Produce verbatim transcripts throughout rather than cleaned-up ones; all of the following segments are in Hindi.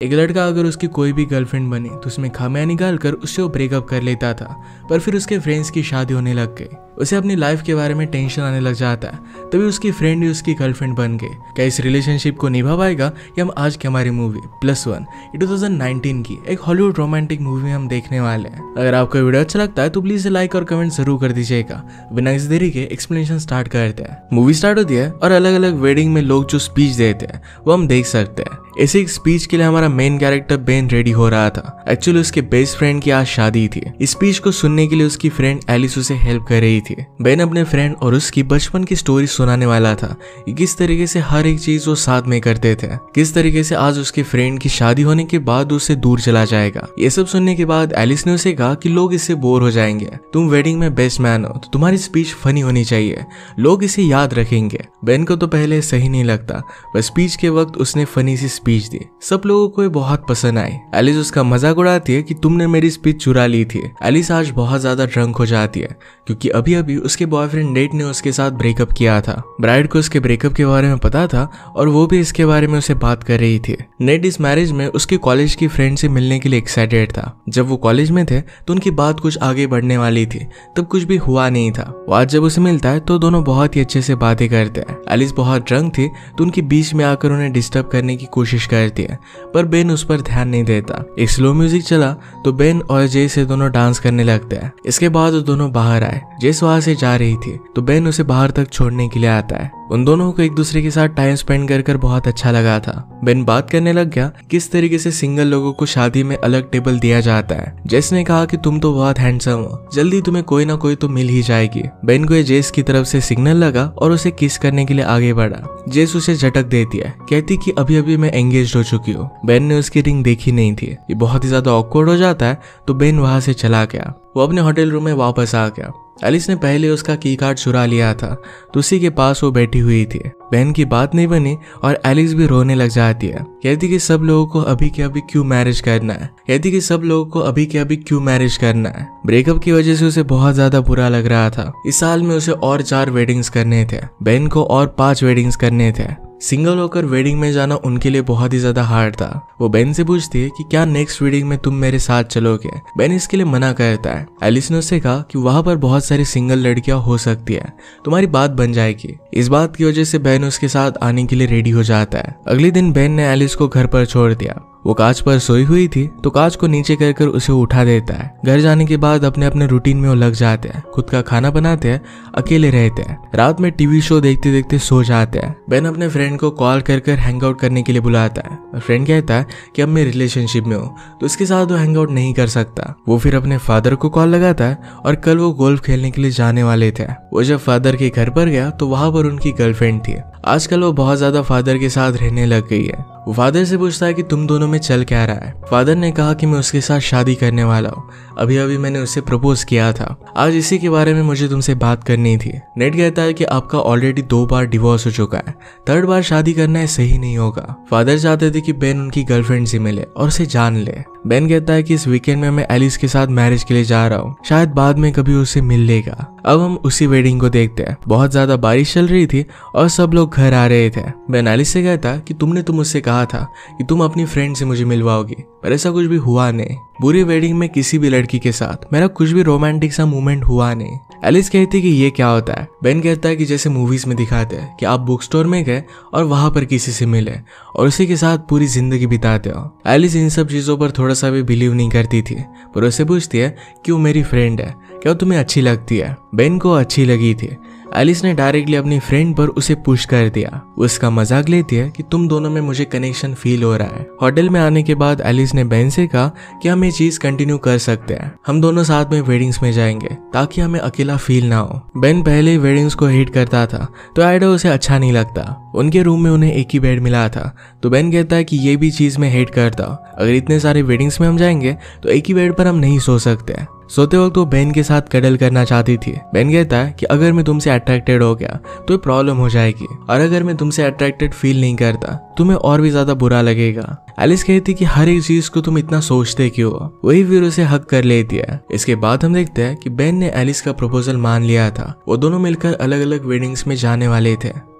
एक लड़का अगर उसकी कोई भी गर्लफ्रेंड बने तो उसमें खामियां निकाल कर उससे वो ब्रेकअप कर लेता था, पर फिर उसके फ्रेंड्स की शादी होने लग गई। उसे अपनी लाइफ के बारे में टेंशन आने लग जाता है। तभी उसकी फ्रेंड ही उसकी गर्लफ्रेंड बन गई। क्या इस रिलेशनशिप को निभा पाएगा, ये हम आज की हमारी movie plus one two thousand nineteen की एक हॉलीवुड रोमांटिक मूवी में हम देखने वाले हैं। अगर आपको वीडियो अच्छा लगता है तो प्लीज लाइक और कमेंट जरूर कर दीजिएगा। बिना किसी देरी के एक्सप्लेनेशन स्टार्ट करते हैं। मूवी स्टार्ट होती है और अलग अलग वेडिंग में लोग जो स्पीच देते हैं वो हम देख सकते हैं। ऐसे एक स्पीच के लिए हमारा मेन कैरेक्टर बेन रेडी हो रहा था। एक्चुअली उसके बेस्ट फ्रेंड की आज शादी थी। इस स्पीच को सुनने के लिए उसकी फ्रेंड एलिस उसे हेल्प कर रही थी। बेन अपने फ्रेंड और उसकी बचपन की स्टोरी सुनाने वाला था कि किस तरीके से हर एक चीज वो साथ में करते थे, किस तरीके से आज उसके फ्रेंड की शादी होने के बाद उससे दूर चला जाएगा। ये सब सुनने के बाद एलिस ने उसे कहा कि लोग इससे बोर हो जाएंगे, तुम वेडिंग में बेस्ट मैन हो तो तुम्हारी स्पीच फनी होनी चाहिए, लोग इसे याद रखेंगे। बेन को तो पहले सही नहीं लगता, पर स्पीच के वक्त उसने फनी सी स्पीच दी। सब लोगों को ये बहुत पसंद आई। एलिस उसका मजाक उड़ाती है कि तुमने मेरी स्पीच चुरा ली थी। एलिस आज बहुत ज्यादा ड्रंक हो जाती है क्योंकि अभी अभी उसके बॉयफ्रेंड नेट ने उसके साथ ब्रेकअप किया था। ब्राइड को उसके ब्रेकअप के बारे में पता था और वो भी इसके बारे में उसे बात कर रही थी। नेट इस मैरिज में उसके कॉलेज की फ्रेंड से मिलने के लिए एक्साइटेड था। जब वो कॉलेज में थे तो उनकी बात कुछ आगे बढ़ने वाली थी, तब कुछ भी हुआ नहीं था। वो आज जब उसे मिलता है तो दोनों बहुत ही अच्छे से बातें करते हैं। एलिस बहुत ड्रंक थी तो उनके बीच में आकर उन्हें डिस्टर्ब करने की कोशिश करती है, पर बेन उस पर ध्यान नहीं देता। एक स्लो म्यूजिक चला तो बेन और जे से दोनों डांस करने लगते हैं। इसके बाद वो दोनों बाहर आए। जेस वहां से जा रही थी तो बेन उसे बाहर तक छोड़ने के लिए आता है। उन दोनों को एक दूसरे के साथ टाइम स्पेंड कर कर बहुत अच्छा लगा था। बेन बात करने लग गया किस तरीके से सिंगल लोगों को शादी में अलग टेबल दिया जाता है। जेस ने कहा कि तुम तो बहुत हैंडसम हो, जल्दी तुम्हें कोई ना कोई तो मिल ही जाएगी। बेन को ये जेस की तरफ से सिग्नल लगा और उसे किस करने के लिए आगे बढ़ा। जेस उसे झटक देती है, कहती कि अभी अभी मैं एंगेज हो चुकी हूँ। बेन ने उसकी रिंग देखी नहीं थी। ये बहुत ही ज्यादा ऑकवर्ड हो जाता है तो बेन वहां से चला गया। वो अपने होटल रूम में वापस आ गया। एलिस ने पहले उसका की कार्ड चुरा लिया था तो उसी के पास वो बैठी हुई थी। बेन की बात नहीं बनी और एलिस भी रोने लग जाती है। कहती कि सब लोगों को अभी के अभी क्यों मैरिज करना है कहती कि सब लोगों को अभी के अभी क्यों मैरिज करना है। ब्रेकअप की वजह से उसे बहुत ज्यादा बुरा लग रहा था। इस साल में उसे और चार वेडिंग्स करने थे, बेन को और पांच वेडिंग्स करने थे। सिंगल होकर वेडिंग में जाना उनके लिए बहुत ही ज्यादा हार्ड था। वो बेन से पूछती है कि क्या नेक्स्ट वेडिंग में तुम मेरे साथ चलोगे। बेन इसके लिए मना करता है। एलिस ने उससे कहा कि वहां पर बहुत सारी सिंगल लड़कियां हो सकती है, तुम्हारी बात बन जाएगी। इस बात की वजह से बेन उसके साथ आने के लिए रेडी हो जाता है। अगले दिन बेन ने एलिस को घर पर छोड़ दिया। वो कांच पर सोई हुई थी तो कांच को नीचे कर कर उसे उठा देता है। घर जाने के बाद अपने अपने रूटीन में वो लग जाते हैं, खुद का खाना बनाते हैं, अकेले रहते हैं। रात में टीवी शो देखते देखते सो जाते हैं। बेन अपने फ्रेंड को कॉल कर कर हैंग आउट करने के लिए बुलाता है। फ्रेंड कहता है कि अब मैं रिलेशनशिप में हूँ तो उसके साथ वो हैंग आउट नहीं कर सकता। वो फिर अपने फादर को कॉल लगाता है और कल वो गोल्फ खेलने के लिए जाने वाले थे। वो जब फादर के घर पर गया तो वहां पर उनकी गर्लफ्रेंड थी। आजकल वो बहुत ज्यादा फादर के साथ रहने लग गई है। वो फादर से पूछता है कि तुम दोनों में चल क्या रहा है। फादर ने कहा कि मैं उसके साथ शादी करने वाला हूँ, अभी अभी मैंने उससे प्रपोज किया था, आज इसी के बारे में मुझे तुमसे बात करनी थी। नेट कहता है कि आपका ऑलरेडी दो बार डिवोर्स हो चुका है, थर्ड बार शादी करना है सही नहीं होगा। फादर चाहते थे कि बेन उनकी गर्लफ्रेंड से मिले और उसे जान ले। बेन कहता है कि इस वीकेंड में मैं एलिस के साथ मैरिज के लिए जा रहा हूँ, शायद बाद में कभी उसे मिल लेगा। अब हम उसी वेडिंग को देखते हैं। बहुत ज्यादा बारिश चल रही थी और सब लोग घर आ रहे थे। बेन एलिस से कहता कि तुमने तो मुझसे कहा था कि तुम अपनी फ्रेंड से मुझे मिलवाओगी, पर ऐसा कुछ भी हुआ नहीं। बुरी वेडिंग में किसी भी लड़की के साथ मेरा कुछ भी रोमांटिक सा मूवमेंट हुआ नहीं। एलिस कहती कि ये क्या होता है। बेन कहता है कि जैसे मूवीज में दिखाते हैं कि आप बुक स्टोर में गए और वहां पर किसी से मिले और उसी के साथ पूरी जिंदगी बिताते हो। एलिस इन सब चीजों पर थोड़ा सा भी बिलीव नहीं करती थी, पर उससे पूछती है कि वो मेरी फ्रेंड है, क्या तुम्हें अच्छी लगती है। बेन को अच्छी लगी थी। एलिस ने डायरेक्टली अपनी फ्रेंड पर उसे पुश कर दिया। उसका मजाक लेती है कि तुम दोनों में मुझे कनेक्शन फील हो रहा है। होटल में आने के बाद एलिस ने बेन से कहा कि हम ये चीज कंटिन्यू कर सकते हैं, हम दोनों साथ में वेडिंग्स में जाएंगे ताकि हमें अकेला फील ना हो। बेन पहले ही वेडिंग्स को हेट करता था तो आइडिया उसे अच्छा नहीं लगता। उनके रूम में उन्हें एक ही बेड मिला था तो बेन कहता है कि ये भी चीज मैं हेट करता हूँ, अगर इतने सारे वेडिंग्स में हम जाएंगे तो एक ही बेड पर हम नहीं सो सकते। सोते वक्त वो बेन के साथ कडल करना चाहती थी। बेन कहता है कि अगर मैं तुमसे अट्रैक्टेड हो गया तो प्रॉब्लम हो जाएगी, और अगर मैं तुमसे अट्रैक्टेड फील नहीं करता तुम्हें और भी ज्यादा बुरा लगेगा। एलिस कहती कि हर एक चीज को तुम इतना सोचते क्यों हो। वही फिर उसे हक कर लेती है। इसके बाद हम देखते हैं कि बेन ने एलिस का प्रपोजल मान लिया था। वो दोनों मिलकर अलग अलग वेडिंग्स में जाने वाले थे।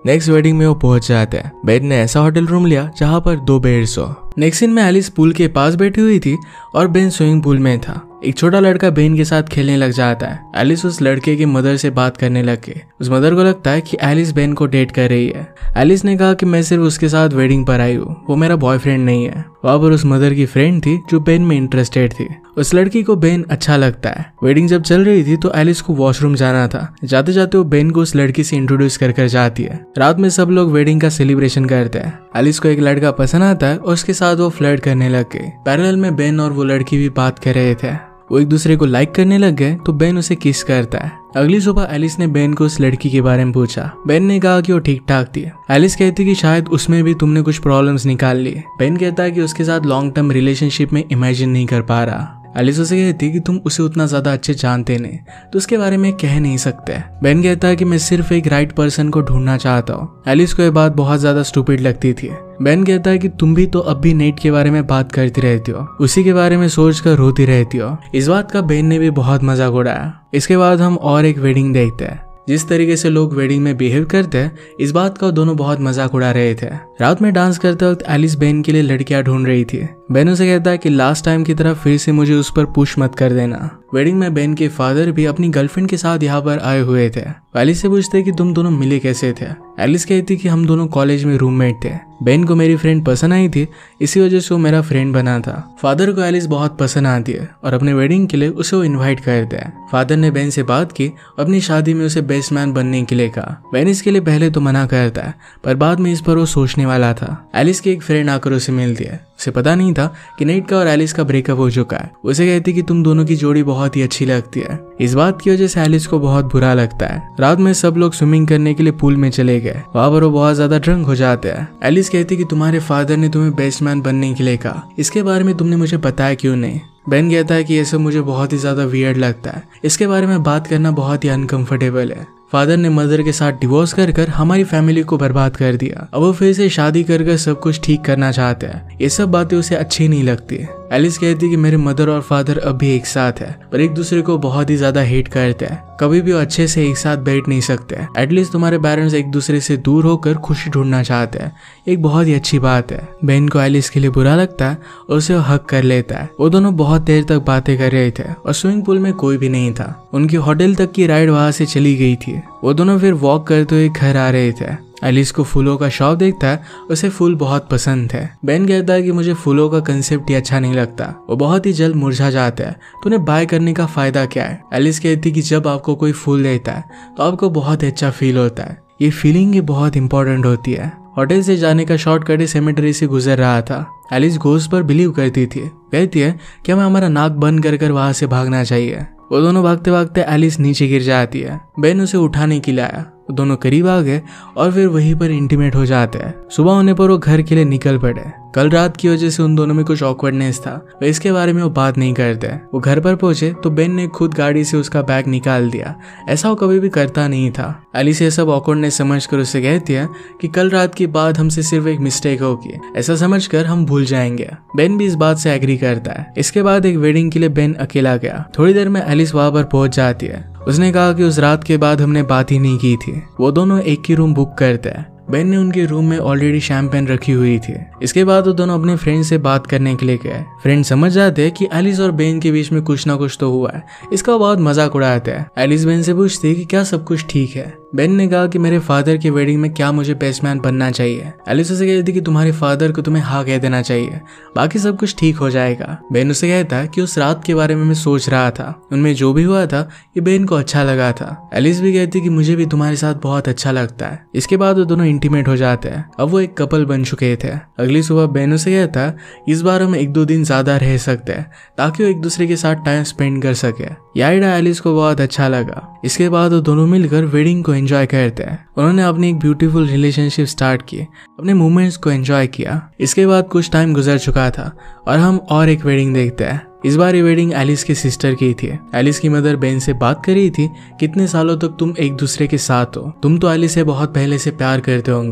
नेक्स्ट वेडिंग में वो पहुंच जाते हैं। बेन ने ऐसा होटल रूम लिया जहाँ पर दो बेड्स हो। नेक्स्ट सीन में एलिस पूल के पास बैठी हुई थी और बेन स्विमिंग पूल में था। एक छोटा लड़का बेन के साथ खेलने लग जाता है। एलिस उस लड़के की मदर से बात करने लग गई। उस मदर को लगता है कि एलिस बेन को डेट कर रही है। एलिस ने कहा कि मैं सिर्फ उसके साथ वेडिंग पर आई हूँ, वो मेरा बॉयफ्रेंड नहीं है। वहाँ पर उस मदर की फ्रेंड थी जो बेन में इंटरेस्टेड थी। उस लड़की को बेन अच्छा लगता है। वेडिंग जब चल रही थी तो एलिस को वॉशरूम जाना था। जाते जाते वो बेन को उस लड़की से इंट्रोड्यूस कर कर जाती है। रात में सब लोग वेडिंग का सेलिब्रेशन करते हैं। एलिस को एक लड़का पसंद आता है और उसके साथ वो फ्लर्ट करने लग गई। पैरेलल में बेन और वो लड़की भी बात कर रहे थे। वो एक दूसरे को लाइक करने लग गए तो बेन उसे किस करता है। अगली सुबह एलिस ने बेन को उस लड़की के बारे में पूछा। बेन ने कहा कि वो ठीक ठाक थी। एलिस कहती कि शायद उसमें भी तुमने कुछ प्रॉब्लम्स निकाल लिए। बेन कहता है कि उसके साथ लॉन्ग टर्म रिलेशनशिप में इमेजिन नहीं कर पा रहा। एलिस उसे कहती कि तुम उसे उतना ज्यादा अच्छे जानते नहीं तो उसके बारे में कह नहीं सकते। बेन कहता है कि मैं सिर्फ एक राइट पर्सन को ढूंढना चाहता हूँ। एलिस को यह बात बहुत ज्यादा स्टूपिड लगती थी। बेन कहता है कि तुम भी तो अब भी नेट के बारे में बात करती रहती हो, उसी के बारे में सोच कर रोती रहती हो। इस बात का बेन ने भी बहुत मजाक उड़ाया। इसके बाद हम और एक वेडिंग देखते हैं। जिस तरीके से लोग वेडिंग में बिहेव करते हैं इस बात का दोनों बहुत मजाक उड़ा रहे थे। रात में डांस करते वक्त एलिस बेन के लिए लड़कियां ढूंढ रही थी। बेन उसे कहता है कि लास्ट टाइम की तरह फिर से मुझे उस पर पुश मत कर देना। वेडिंग में बेन के फादर भी अपनी गर्लफ्रेंड के साथ यहाँ पर आए हुए थे। एलिस से पूछते कि तुम दोनों मिले कैसे थे। एलिस कहती कि हम दोनों कॉलेज में रूममेट थे। बेन को मेरी फ्रेंड पसंद आई थी, इसी वजह से वो मेरा फ्रेंड बना था। फादर को एलिस बहुत पसंद आती है और अपने वेडिंग के लिए उसे वो इन्वाइट करते हैं। फादर ने बेन से बात की, अपनी शादी में उसे बेस्ट मैन बनने के लिए कहा। बेन इसके लिए पहले तो मना करता है पर बाद में इस पर वो सोचने वाला था। एलिस की एक फ्रेंड आकर उसे मिलती है। उसे पता नहीं था कि नेट का और एलिस का ब्रेकअप हो चुका है। उसे कहती कि तुम दोनों की जोड़ी बहुत ही अच्छी लगती है। इस बात की वजह से एलिस को बहुत बुरा लगता है। रात में सब लोग स्विमिंग करने के लिए पूल में चले गए। वहाँ पर वो बहुत ज्यादा ड्रंक हो जाते हैं। एलिस कहती कि तुम्हारे फादर ने तुम्हें बेस्ट मैन बनने के लिए कहा, इसके बारे में तुमने मुझे बताया क्यों नहीं। बेन कहता है कि ये सब मुझे बहुत ही ज्यादा वियर्ड लगता है, इसके बारे में बात करना बहुत ही अनकंफर्टेबल है। फादर ने मदर के साथ डिवोर्स कर कर हमारी फैमिली को बर्बाद कर दिया। अब वो फिर से शादी कर कर सब कुछ ठीक करना चाहते हैं। ये सब बातें उसे अच्छी नहीं लगती। एलिस कहती कि मेरे मदर और फादर अब भी एक साथ है पर एक दूसरे को बहुत ही ज्यादा हेट करते हैं। कभी भी वो अच्छे से एक साथ बैठ नहीं सकते। एटलीस्ट तुम्हारे पेरेंट्स एक दूसरे से दूर होकर खुशी ढूंढना चाहते हैं, एक बहुत ही अच्छी बात है। बेन को एलिस के लिए बुरा लगता है और उसे हक कर लेता है। वो दोनों बहुत देर तक बातें कर रहे थे और स्विमिंग पूल में कोई भी नहीं था। उनकी होटल तक की राइड वहां से चली गई थी। वो दोनों फिर वॉक करते हुए घर आ रहे थे। एलिस को फूलों का शॉप देखता है, उसे फूल बहुत पसंद है। बेन कहता है कि मुझे फूलों का कंसेप्ट ही अच्छा नहीं लगता, वो बहुत ही जल्द मुरझा जाता है, तो उन्हें बाय करने का फायदा क्या है। एलिस कहती है कि जब आपको कोई फूल देता है तो आपको बहुत अच्छा फील होता है, ये फीलिंग ही बहुत इंपॉर्टेंट होती है। होटल से जाने का शॉर्टकट सेमेटरी से गुजर रहा था। एलिस घोस्ट पर बिलीव करती थी, कहती है कि हमें हमारा नाक बंद कर कर वहां से भागना चाहिए। वो दोनों भागते भागते एलिस नीचे गिर जाती है। बेन उसे उठाने के लिए आया। वो दोनों करीब आ गए और फिर वहीं पर इंटीमेट हो जाते हैं। सुबह होने पर वो घर के लिए निकल पड़े। कल रात की वजह से उन दोनों में कुछ ऑकवर्डनेस था, वे इसके बारे में वो बात नहीं करते। वो घर पर पहुंचे तो बेन ने खुद गाड़ी से उसका बैग निकाल दिया, ऐसा वो कभी भी करता नहीं था। एलिस ये सब ऑकवर्डनेस समझकर उसे कहती है कि कल रात की बात हमसे सिर्फ एक मिस्टेक होगी, ऐसा समझकर हम भूल जाएंगे। बेन भी इस बात से एग्री करता है। इसके बाद एक वेडिंग के लिए बेन अकेला गया। थोड़ी देर में एलिस वहां पर पहुंच जाती है। उसने कहा कि उस रात के बाद हमने बात ही नहीं की थी। वो दोनों एक ही रूम बुक करते हैं। बेन ने उनके रूम में ऑलरेडी शैंपेन रखी हुई थी। इसके बाद वो दोनों अपने फ्रेंड से बात करने के लिए गए। फ्रेंड समझ जाते हैं कि एलिस और बेन के बीच में कुछ ना कुछ तो हुआ है। इसका बहुत मजाक उड़ाते हैं। एलिस बेन से पूछती है कि क्या सब कुछ ठीक है। बेन ने कहा कि मेरे फादर की वेडिंग में क्या मुझे बेस्ट मैन बनना चाहिए। एलिस उसे कहती कि तुम्हारे फादर को तुम्हें हाँ कह देना चाहिए, बाकी सब कुछ ठीक हो जाएगा। बेन उसे कहता है कि उस रात के बारे में मैं सोच रहा था, उनमें जो भी हुआ था ये बेन को अच्छा लगा था। एलिस भी कहती कि मुझे भी तुम्हारे साथ बहुत अच्छा लगता है। इसके बाद वो दोनों इंटीमेट हो जाते हैं। अब वो एक कपल बन चुके थे। अगली सुबह बेन उसे कहता है इस बार हम एक दो दिन ज्यादा रह सकते हैं ताकि वो एक दूसरे के साथ टाइम स्पेंड कर सके। यह आइडिया एलिस को बहुत अच्छा लगा। इसके बाद वो दोनों मिलकर वेडिंग को एंजॉय करते हैं। उन्होंने अपनी एक ब्यूटीफुल रिलेशनशिप स्टार्ट की, अपने मोमेंट्स को एंजॉय किया। इसके बाद कुछ टाइम गुजर चुका था और हम और एक वेडिंग देखते हैं। इस बार ये वेडिंग एलिस की सिस्टर की थी। एलिस की मदर बेन से बात कर रही थी, कितने सालों तक तुम एक दूसरे के साथ हो, तुम तो एलिस से बहुत पहले से प्यार करते होंगे।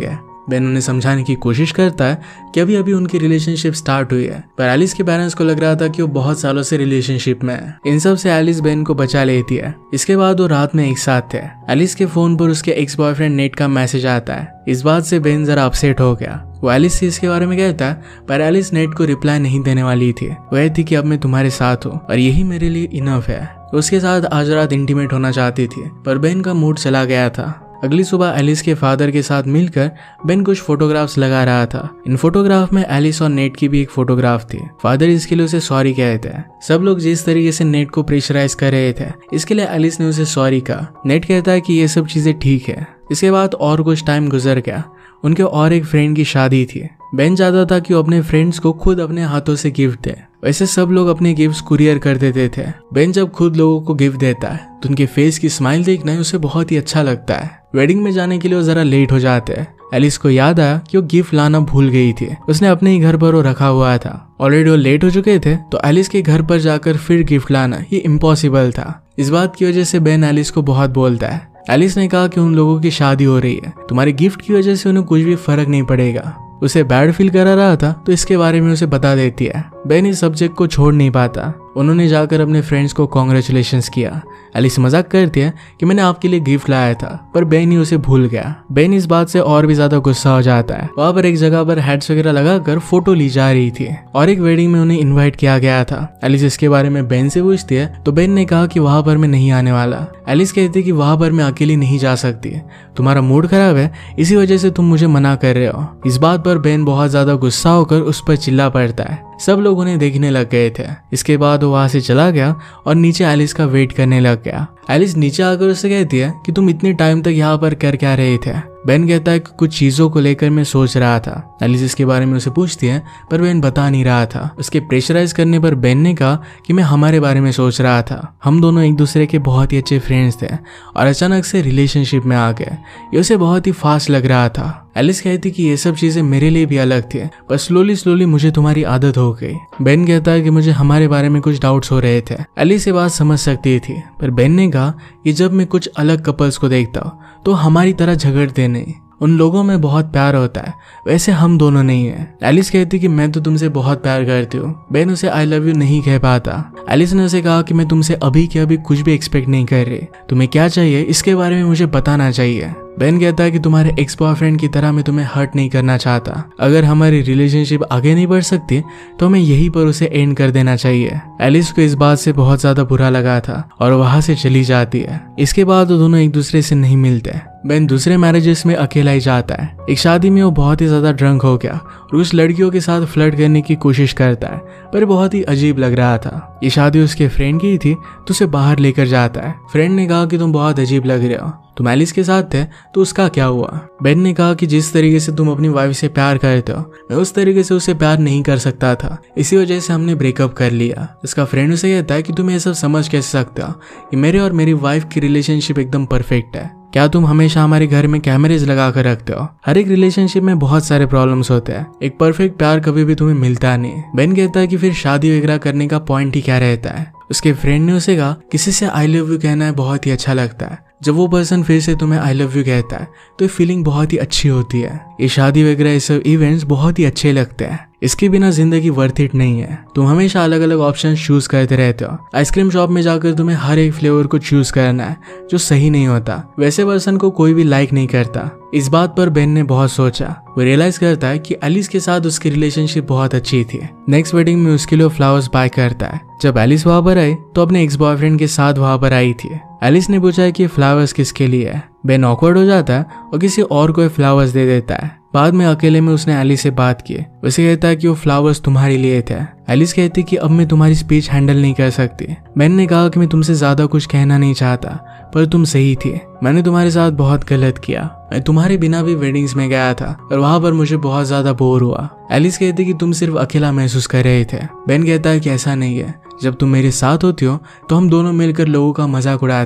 बेन उन्हें समझाने की कोशिश करता है कि अभी अभी उनकी रिलेशनशिप स्टार्ट हुई है, पर एलिस के पेरेंट्स को लग रहा था कि वो बहुत सालों से रिलेशनशिप में है। इन सब से एलिस बेन को बचा लेती है। इसके बाद वो रात में एक साथ थे। एलिस के फोन पर उसके एक्स बॉयफ्रेंड नेट का मैसेज आता है। इस बात से बेन जरा अपसेट हो गया। वो एलिस से इसके बारे में कहता है, पर एलिस नेट को रिप्लाई नहीं देने वाली थी। वह थी कि अब मैं तुम्हारे साथ हूँ और यही मेरे लिए इनफ है। उसके साथ आज रात इंटीमेट होना चाहती थी, पर बेन का मूड चला गया था। अगली सुबह एलिस के फादर के साथ मिलकर बेन कुछ फोटोग्राफ्स लगा रहा था। इन फोटोग्राफ में एलिस और नेट की भी एक फोटोग्राफ थी। फादर इसके लिए उसे सॉरी कहते हैं। सब लोग जिस तरीके से नेट को प्रेशराइज कर रहे थे, इसके लिए एलिस ने उसे सॉरी कहा। नेट कहता है कि ये सब चीजें ठीक है। इसके बाद और कुछ टाइम गुजर गया। उनके और एक फ्रेंड की शादी थी। बेन चाहता था कि वो अपने फ्रेंड्स को खुद अपने हाथों से गिफ्ट दे। वैसे सब लोग अपने गिफ्ट्स कुरियर कर देते थे। बेन जब खुद लोगों को गिफ्ट देता है तो उनके फेस की स्माइल देखना उसे बहुत ही अच्छा लगता है। वेडिंग में जाने के लिए वो जरा लेट हो जाते हैं। एलिस को याद आया कि वो गिफ्ट लाना भूल गई थी। उसने अपने ही घर पर वो रखा हुआ था। ऑलरेडी वो लेट हो चुके थे, तो एलिस के घर पर जाकर फिर गिफ्ट लाना ये इम्पॉसिबल था। इस बात की वजह से बेन एलिस को बहुत बोलता है। एलिस ने कहा कि उन लोगों की शादी हो रही है, तुम्हारे गिफ्ट की वजह से उन्हें कुछ भी फर्क नहीं पड़ेगा। उसे बैड फील करा रहा था तो इसके बारे में उसे बता देती है। बेन इस सब्जेक्ट को छोड़ नहीं पाता। उन्होंने जाकर अपने फ्रेंड्स को कॉन्ग्रेचुलेशंस किया। एलिस मजाक करती है कि मैंने आपके लिए गिफ्ट लाया था, पर बेन ही उसे भूल गया। बेन इस बात से और भी ज्यादा गुस्सा हो जाता है। वहां पर एक जगह पर हेड्स वगैरह लगाकर फोटो ली जा रही थी और एक वेडिंग में उन्हें इन्वाइट किया गया था। एलिस इसके बारे में बेन से पूछती है तो बेन ने कहा कि वहां पर मैं नहीं आने वाला। एलिस कहती है कि वहां पर मैं अकेली नहीं जा सकती, तुम्हारा मूड खराब है, इसी वजह से तुम मुझे मना कर रहे हो। इस बात पर बेन बहुत ज्यादा गुस्सा होकर उस पर चिल्ला पड़ता है। सब लोग उन्हें देखने लग गए थे। इसके बाद वो वहां से चला गया और नीचे एलिस का वेट करने लग गया। एलिस नीचे आकर उससे कहती है कि तुम इतने टाइम तक यहाँ पर कर क्या रहे थे। बेन कहता है कि कुछ चीजों को लेकर मैं सोच रहा था। एलिस इसके बारे में उसे पूछती है, पर बेन बता नहीं रहा था। उसके प्रेशराइज करने पर बेन ने कहा कि मैं हमारे बारे में सोच रहा था। हम दोनों एक दूसरे के बहुत ही अच्छे फ्रेंड्स थे और अचानक से रिलेशनशिप में आ गए। ये उसे बहुत ही फास्ट लग रहा था। एलिस कहती कि ये सब चीजें मेरे लिए भी अलग थी, पर स्लोली स्लोली मुझे तुम्हारी आदत हो गई। बेन कहता है कि मुझे हमारे बारे में कुछ डाउट्स हो रहे थे। एलिस ये बात समझ सकती थी, पर बेन ने कहा कि जब मैं कुछ अलग कपल्स को देखता हूँ तो हमारी तरह झगड़ते नहीं, उन लोगों में बहुत प्यार होता है, वैसे हम दोनों नहीं है। एलिस कहती कि मैं तो तुमसे बहुत प्यार करती हूँ। बेन उसे आई लव यू नहीं कह पाता। एलिस ने उसे कहा कि मैं तुमसे अभी के अभी कुछ भी एक्सपेक्ट नहीं कर रही, तुम्हें क्या चाहिए इसके बारे में मुझे बताना चाहिए। बेन कहता है कि तुम्हारे एक्स बॉयफ्रेंड की तरह मैं तुम्हें हर्ट नहीं करना चाहता। अगर हमारी रिलेशनशिप आगे नहीं बढ़ सकती तो हमें यहीं पर उसे एंड कर देना चाहिए। एलिस को इस बात से बहुत ज्यादा बुरा लगा था और वहां से चली जाती है। इसके बाद वो दोनों एक दूसरे से नहीं मिलते। बेन दूसरे मैरिजेस में अकेला ही जाता है। एक शादी में वो बहुत ही ज्यादा ड्रंक हो गया और उस लड़कियों के साथ फ्लर्ट करने की कोशिश करता है, पर बहुत ही अजीब लग रहा था। ये शादी उसके फ्रेंड की थी तो उसे बाहर लेकर जाता है। फ्रेंड ने कहा कि तुम बहुत अजीब लग रहे हो, तुम एलिस के साथ थे तो उसका क्या हुआ। बेन ने कहा कि जिस तरीके से तुम अपनी वाइफ से प्यार करते हो मैं उस तरीके से उसे प्यार नहीं कर सकता था, इसी वजह से हमने ब्रेकअप कर लिया। उसका फ्रेंड उसे कहता है कि तुम ये सब समझ कैसे सकते हो कि मेरे और मेरी वाइफ की रिलेशनशिप एकदम परफेक्ट है। क्या तुम हमेशा हमारे घर में कैमरेज लगा कर रखते हो? हर एक रिलेशनशिप में बहुत सारे प्रॉब्लम्स होते हैं, एक परफेक्ट प्यार कभी भी तुम्हें मिलता नहीं। बेन कहता है कि फिर शादी वगैरह करने का पॉइंट ही क्या रहता है। उसके फ्रेंड ने उसे कहा किसी से आई लव यू कहना है बहुत ही अच्छा लगता है, जब वो पर्सन फिर से तुम्हें आई लव यू कहता है तो फीलिंग बहुत ही अच्छी होती है। ये शादी वगैरह ये सब इवेंट्स बहुत ही अच्छे लगते हैं, इसके बिना जिंदगी वर्थ इट नहीं है। तुम हमेशा अलग अलग ऑप्शन चूज करते रहते हो। आइसक्रीम शॉप में जाकर तुम्हें हर एक फ्लेवर को चूज करना है जो सही नहीं होता, वैसे पर्सन को कोई भी लाइक नहीं करता। इस बात पर बेन ने बहुत सोचा। वो रियलाइज करता है कि एलिस के साथ उसकी रिलेशनशिप बहुत अच्छी थी। नेक्स्ट वेडिंग में उसके लिए फ्लावर्स बाय करता है। जब एलिस वहां पर आई तो अपने एक्स बॉयफ्रेंड के साथ वहां पर आई थी। एलिस ने पूछा है कि फ्लावर्स किसके लिए है। बेन ऑकवर्ड हो जाता है और किसी और को फ्लावर्स दे देता है। बाद में अकेले में उसने एलिस से बात की। उसे कहता है कि वो फ्लावर्स तुम्हारे लिए थे। एलिस कहती कि अब मैं तुम्हारी स्पीच हैंडल नहीं कर सकती। बेन ने कहा कि मैं तुमसे ज्यादा कुछ कहना नहीं चाहता, पर तुम सही थी, मैंने तुम्हारे साथ बहुत गलत किया। मैं तुम्हारे बिना भी वेडिंग्स में गया था और वहां पर मुझे बहुत ज्यादा बोर हुआ। एलिस कहती कि तुम सिर्फ अकेला महसूस कर रहे थे। बेन कहता है कि ऐसा नहीं है, जब तुम मेरे साथ होती हो तो हम दोनों मिलकर लोगों का मजाक उड़ाते हैं,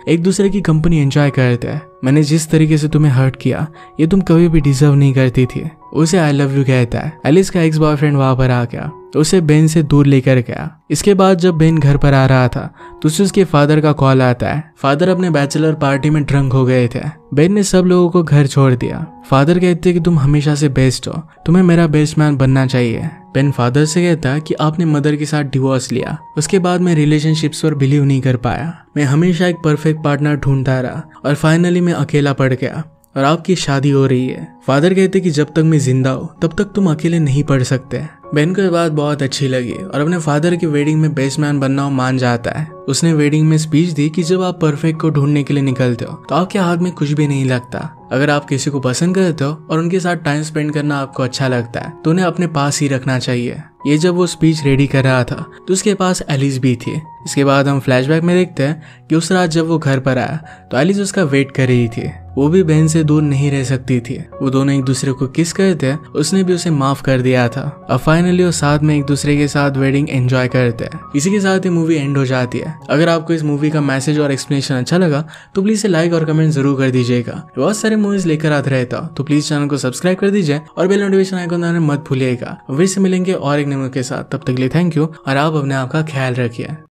एक दूसरे की कंपनी एंजॉय करते हैं। मैंने जिस तरीके से तुम्हें हर्ट किया ये तुम कभी भी डिजर्व नहीं करती थी। उसे आई लव यू कहता है। एलिस का एक्स बॉयफ्रेंड वहां पर आ गया तो उसे बेन से दूर लेकर गया। इसके बाद जब बेन घर पर आ रहा था तो उसे उसके फादर का कॉल आता है। फादर अपने बैचलर पार्टी में ड्रंक हो गए थे। बेन ने सब लोगों को घर छोड़ दिया। फादर कहते कि तुम हमेशा से बेस्ट हो, तुम्हें मेरा बेस्ट मैन बनना चाहिए। बेन फादर से कहता कि आपने मदर के साथ डिवोर्स लिया, उसके बाद मैं रिलेशनशिप्स पर बिलीव नहीं कर पाया। मैं हमेशा एक परफेक्ट पार्टनर ढूंढता रहा और फाइनली मैं अकेला पड़ गया और आपकी शादी हो रही है। फादर कहते कि जब तक मैं जिंदा हूँ तब तक तुम अकेले नहीं पढ़ सकते। बेन को ये बात बहुत अच्छी लगी और अपने फादर की वेडिंग में बेस्ट मैन बनना मान जाता है। उसने वेडिंग में स्पीच दी कि जब आप परफेक्ट को ढूंढने के लिए निकलते हो तो आपके हाथ में कुछ भी नहीं लगता। अगर आप किसी को पसंद करते हो और उनके साथ टाइम स्पेंड करना आपको अच्छा लगता है तो उन्हें अपने पास ही रखना चाहिए। ये जब वो स्पीच रेडी कर रहा था तो उसके पास एलिस भी थी। इसके बाद हम फ्लैशबैक में देखते हैं कि उस रात जब वो घर पर आया तो एलिस उसका वेट कर रही थी। वो भी बहन से दूर नहीं रह सकती थी। वो दोनों एक दूसरे को किस करते हैं, उसने भी उसे माफ कर दिया था। अब फाइनली वो साथ में एक दूसरे के साथ वेडिंग एंजॉय करते हैं। इसी के साथ ही मूवी एंड हो जाती है। अगर आपको इस मूवी का मैसेज और एक्सप्लेनेशन अच्छा लगा तो प्लीज इसे लाइक और कमेंट जरूर कर दीजिएगा। बहुत सारे मूवीज लेकर आते रहता हूं तो प्लीज चैनल को सब्सक्राइब कर दीजिए और बेल नोटिफिकेशन आइकन दबाना मत भूलिएगा। फिर से मिलेंगे और एक नए मूवी के साथ, तब तक के लिए थैंक यू और आप अपने आप का ख्याल रखिए।